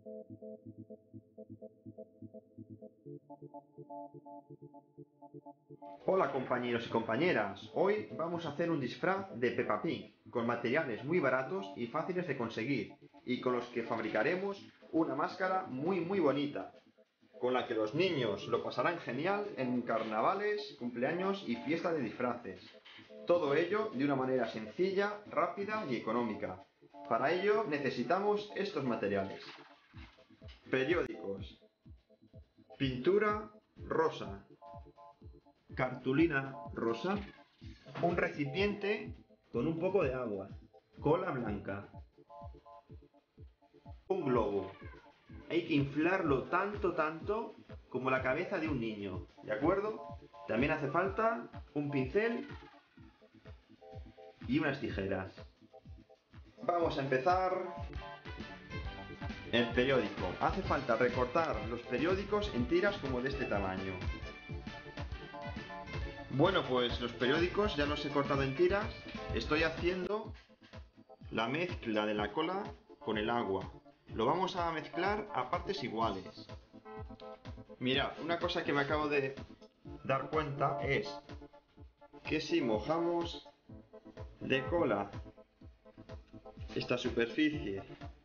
Hola compañeros y compañeras, hoy vamos a hacer un disfraz de Peppa Pig, con materiales muy baratos y fáciles de conseguir, y con los que fabricaremos una máscara muy bonita, con la que los niños lo pasarán genial en carnavales, cumpleaños y fiesta de disfraces. Todo ello de una manera sencilla, rápida y económica. Para ello necesitamos estos materiales: periódicos, pintura rosa, cartulina rosa, un recipiente con un poco de agua, cola blanca, un globo. Hay que inflarlo tanto como la cabeza de un niño, ¿de acuerdo? También hace falta un pincel y unas tijeras. Vamos a empezar. El periódico. Hace falta recortar los periódicos en tiras como de este tamaño. Bueno, pues los periódicos ya los he cortado en tiras. Estoy haciendo la mezcla de la cola con el agua. Lo vamos a mezclar a partes iguales. Mirad, una cosa que me acabo de dar cuenta es que si mojamos de cola esta superficie,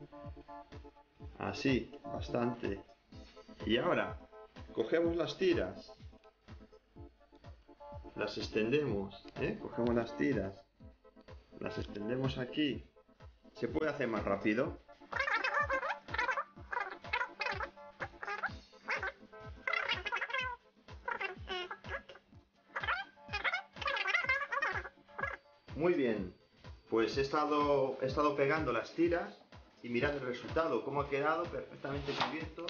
así, bastante, y ahora cogemos las tiras, las extendemos, cogemos las tiras, las extendemos aquí, se puede hacer más rápido. Muy bien, pues he estado pegando las tiras y mirad el resultado, cómo ha quedado perfectamente cubierto.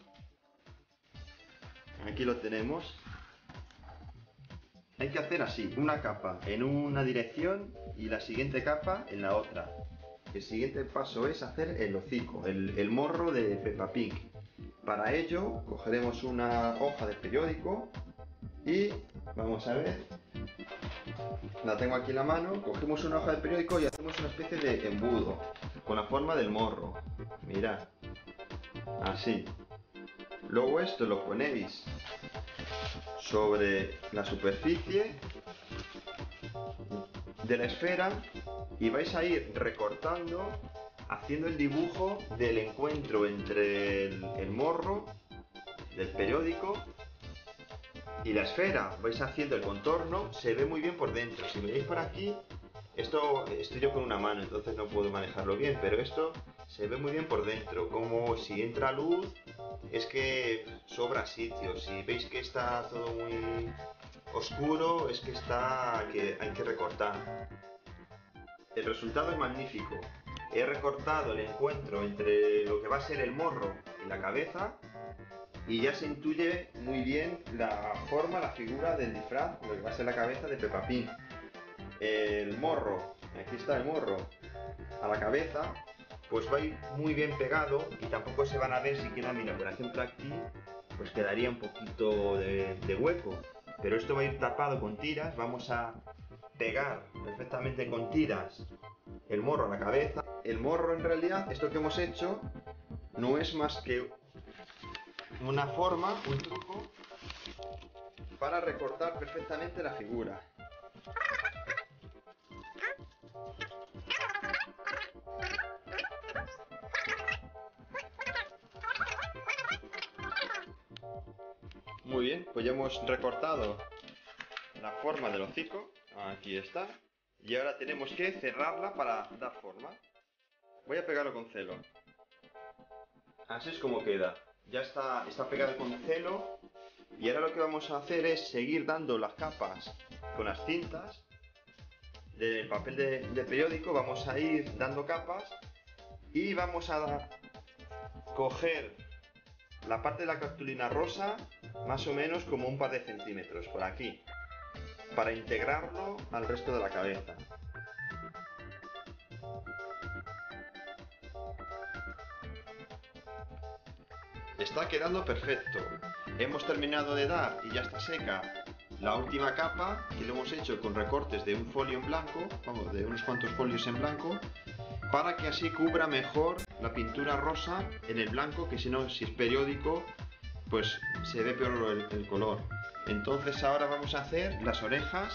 Aquí lo tenemos. Hay que hacer así, una capa en una dirección y la siguiente capa en la otra. El siguiente paso es hacer el hocico, el morro de Peppa Pig. Para ello cogeremos una hoja de periódico y vamos a ver, la tengo aquí en la mano, cogemos una hoja de periódico y hacemos una especie de embudo con la forma del morro. Mirad, así. Luego esto lo ponéis sobre la superficie de la esfera y vais a ir recortando, haciendo el dibujo del encuentro entre el morro del periódico y la esfera. Vais haciendo el contorno, se ve muy bien por dentro. Si veis por aquí, esto estoy yo con una mano, entonces no puedo manejarlo bien, pero esto se ve muy bien por dentro, como si entra luz, es que sobra sitio. Si veis que está todo muy oscuro, es que hay que recortar. El resultado es magnífico. He recortado el encuentro entre lo que va a ser el morro y la cabeza y ya se intuye muy bien la forma, la figura del disfraz, lo que va a ser la cabeza de Peppa Pig. El morro, aquí está el morro, a la cabeza, pues va a ir muy bien pegado y tampoco se van a ver siquiera, mira, por ejemplo aquí, pues quedaría un poquito de hueco, pero esto va a ir tapado con tiras. Vamos a pegar perfectamente con tiras el morro a la cabeza. El morro, en realidad, esto que hemos hecho no es más que una forma, un truco para recortar perfectamente la figura. Muy bien, pues ya hemos recortado la forma del hocico, aquí está, y ahora tenemos que cerrarla para dar forma. Voy a pegarlo con celo. Así es como queda. Ya está pegado con celo y ahora lo que vamos a hacer es seguir dando las capas con las cintas del papel de periódico. Vamos a ir dando capas y vamos a coger la parte de la cartulina rosa más o menos como un par de centímetros por aquí para integrarlo al resto de la cabeza. Está quedando perfecto. Hemos terminado de dar y ya está seca la última capa, que lo hemos hecho con recortes de un folio en blanco, vamos, de unos cuantos folios en blanco, para que así cubra mejor la pintura rosa en el blanco, que si no, si es periódico, pues se ve peor el color. Entonces ahora vamos a hacer las orejas.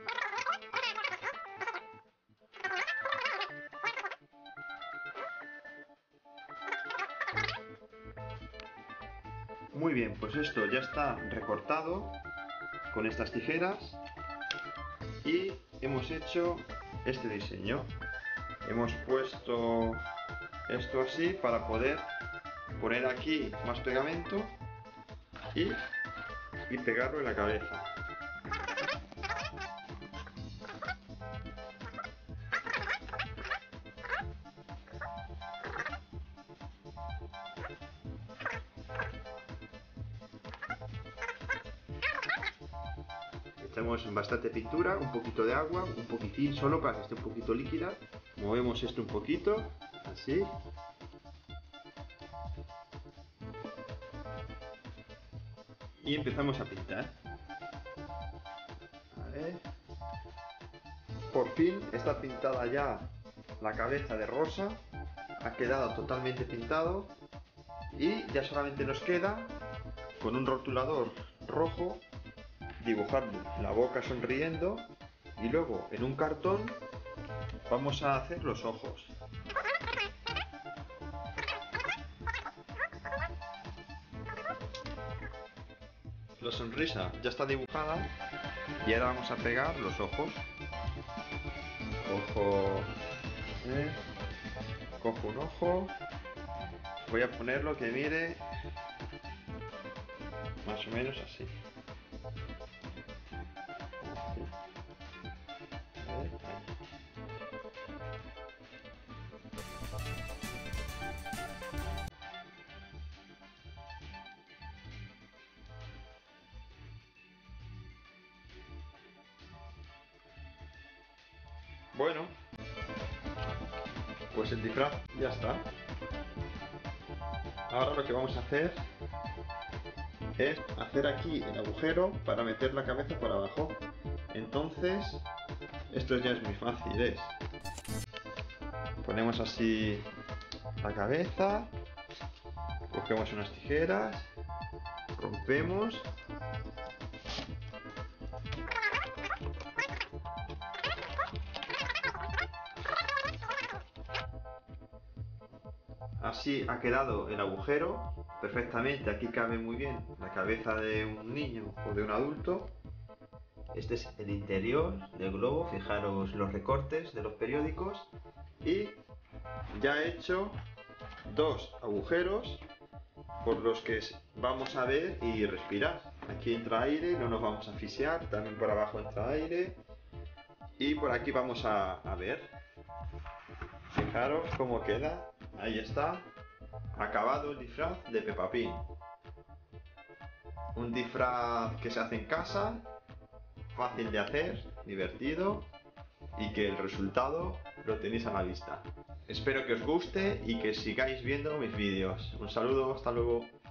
Muy bien, pues esto ya está recortado con estas tijeras y hemos hecho este diseño. Hemos puesto esto así para poder poner aquí más pegamento y pegarlo en la cabeza. Echamos bastante pintura, un poquito de agua, un poquitín solo para que esté un poquito líquida. Movemos esto un poquito, así. Y empezamos a pintar. Vale. Por fin está pintada ya la cabeza de rosa. Ha quedado totalmente pintado. Y ya solamente nos queda, con un rotulador rojo, dibujar la boca sonriendo. Y luego en un cartón vamos a hacer los ojos. La sonrisa ya está dibujada y ahora vamos a pegar los ojos. Cojo un ojo, voy a ponerlo que mire más o menos así. Bueno, pues el disfraz ya está. Ahora lo que vamos a hacer es hacer aquí el agujero para meter la cabeza por abajo. Entonces, esto ya es muy fácil, ponemos así la cabeza, cogemos unas tijeras, rompemos. Así ha quedado el agujero perfectamente. Aquí cabe muy bien la cabeza de un niño o de un adulto. Este es el interior del globo. Fijaros los recortes de los periódicos. Y ya he hecho dos agujeros por los que vamos a ver y respirar. Aquí entra aire, no nos vamos a asfixiar. También por abajo entra aire. Y por aquí vamos a ver. Fijaros cómo queda. Ahí está, acabado el disfraz de Peppa Pig. Un disfraz que se hace en casa, fácil de hacer, divertido y que el resultado lo tenéis a la vista. Espero que os guste y que sigáis viendo mis vídeos. Un saludo, hasta luego.